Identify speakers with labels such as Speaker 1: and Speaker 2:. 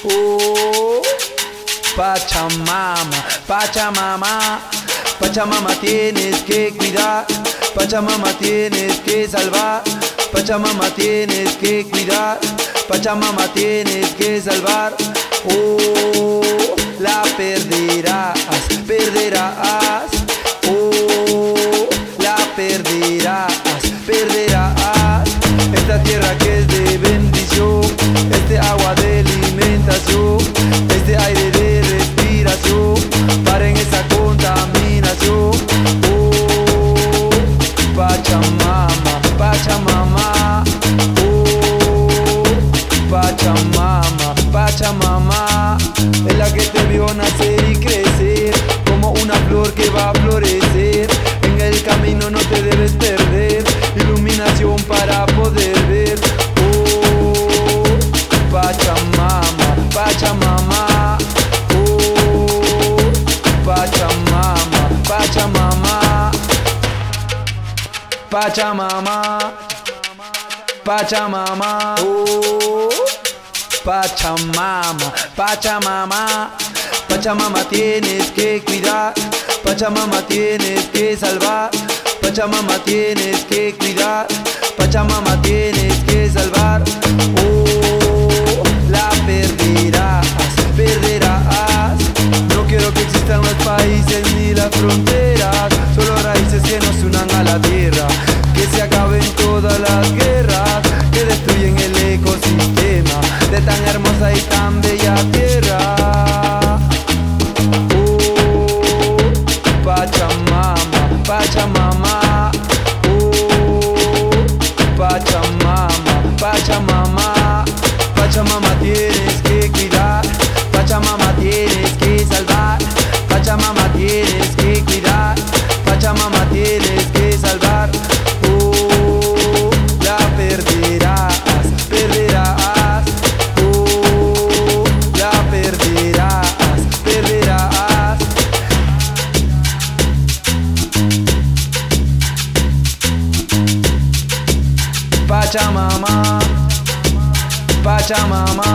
Speaker 1: Oh, Pachamama, Pachamama, Pachamama tienes que cuidar, Pachamama tienes que salvar, Pachamama tienes que cuidar, Pachamama tienes que salvar. Oh, la perderás, perderás. Oh, la perderás, perderás. Esta tierra que es de bendición, este agua de alimentación, este aire de respiración, paren esa contaminación. Oh, Pachamama, Pachamama. Oh, Pachamama, Pachamama. Es la que te vio nacer y crecer, como una flor que va a florecer. En el camino no te debes perder, iluminación para poder ver. Oh, Pachamama, Pachamama. Oh, Pachamama, Pachamama. Pachamama, Pachamama. Oh, Pachamama, Pachamama. Pachamama tienes que cuidar, Pachamama tienes que salvar, Pachamama tienes que cuidar, Pachamama tienes que salvar. Oh, la perderás, perderás. No quiero que existan los países ni las fronteras, solo raíces que nos unan a la tierra. Que se acaben todas las guerras que destruyen el ecosistema de tan hermosa y tan bella tierra. Oh, Pachamama, Pachamama. Oh, Pachamama, Pachamama. Pachamama tienes que cuidar, Pachamama tienes que salvar, Pachamama tienes que cuidar, Pachamama tienes que salvar. Oh, la perderás, perderás. Oh, la perderás, perderás. Pachamama, Pachamama.